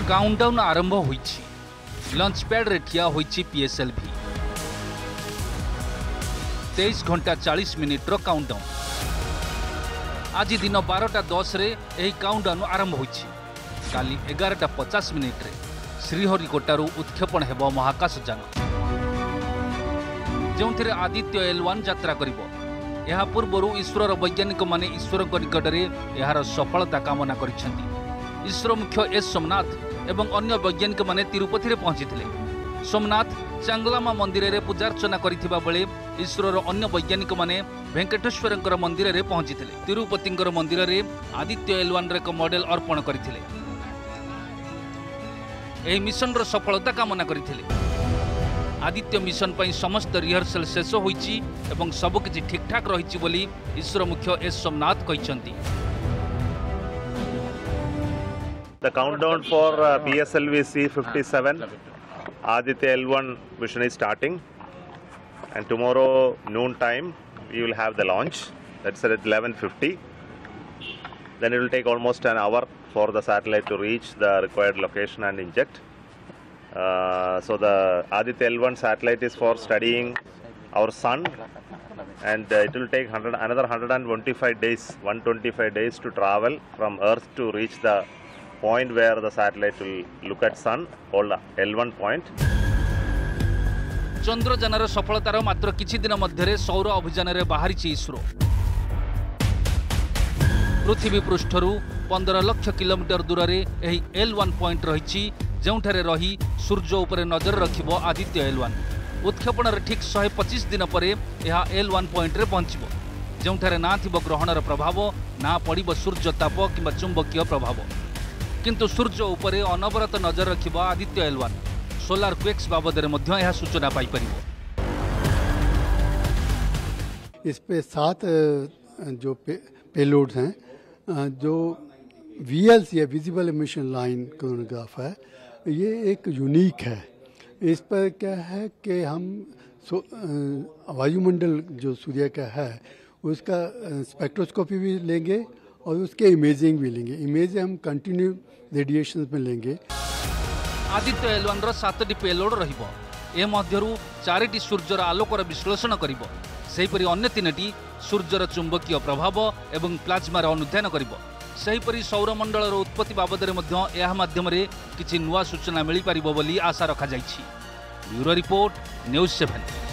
Countdown आरंभ होईछि। Lunch pad रे ठिया होईछि पीएसएलवी। 23 घंटा 40 मिनिट रो काउंटडाउन। आज दिन 12:10 रे एही काउंटडाउन आरंभ होईछि। काली 11:50 मिनिट रे श्रीहरिकोटारू उत्क्षेपण हेबो महाकाशयान, जोंथिरे आदित्य L1 यात्रा करिवो। यह पूर्वर इसरोर वैज्ञानिक माने ईश्वर निकट में यार सफलता कामना करिसेंती। इसरो मुख्य एस सोमनाथ एवं अन्य वैज्ञानिक माने तिरुपति रे पहुंचीथिले। सोमनाथ चांगलामा मंदिर रे पूजार्चना करिथिबा बेले इसरोर अन्य वैज्ञानिक माने वेंकटेश्वरंकर मंदिर रे पहुंचीथिले। तिरुपतिंकर मंदिर रे आदित्य L1 रे एक मॉडल अर्पण करिथिले। एही मिशन रो सफलता कामना करिथिले। आदित्य मिशन पर समस्त रिहर्सल शेष होईछि एवं सबकिछि ठीक ठाक रहिछि बोली इसरो मुख्य एस सोमनाथ कहिसंती। The countdown for PSLV C57 Aditya L1 mission is starting, and tomorrow noon time we will have the launch. That's at 11:50. Then it will take almost an hour for the satellite to reach the required location and inject. So the Aditya L1 satellite is for studying our sun, and it will take another 125 days to travel from Earth to reach the point where the satellite will look at sun, called L1 point. चंद्रयानर सफलतार मात्र किछि दिन मध्यरे सौर अभियान रे बाहरिछि इसरो। पृथ्वी पृष्ठरू 15 लाख किलोमीटर दूर रे एही L1 पॉइंट रहिछि, जोंठारे रही सूर्य उपरे नजर रखिबो आदित्य L1। उत्क्षेपण रे ठीक 125 दिन परे यह L1 पॉइंट रे पहुंचिबो, जोंठारे ना थिबो ग्रहणर प्रभाव, ना पड़िबो सूर्य ताप किंबा चुंबकीय प्रभाव, किंतु सूर्य उपरे अनवरत नजर रखिबो आदित्य L1। सोलार क्वेक्स बाबद रे मध्य यह सूचना पाई परिबो। इस पे 7 जो पेलोड्स हैं, जो VLC है, विजिबल इमिशन लाइन क्रोनोग्राफ है, ये एक यूनिक है। इस पर क्या है कि हम वायुमंडल जो सूर्य का है उसका स्पेक्ट्रोस्कोपी भी लेंगे और उसके इमेजिंग भी लेंगे। इमेज हम कंटिन्यू रेडिएशन में लेंगे। आदित्य L1 रो 7टी पेलोड रहिबो। ए मध्यरु 4टी सूर्यर आलोकर विश्लेषण करिबो। सेहिपरि अन्य 3टी सूर्यर चुंबकीय प्रभाव एवं प्लाज्मार अनुध्यान करिबो। सेहिपरि सौरमंडलर उत्पत्ति बाबद यह माध्यम किछि नुआ सूचना मिल पारिबो बोली आशा रखा जाइछि। Bureau report news 7।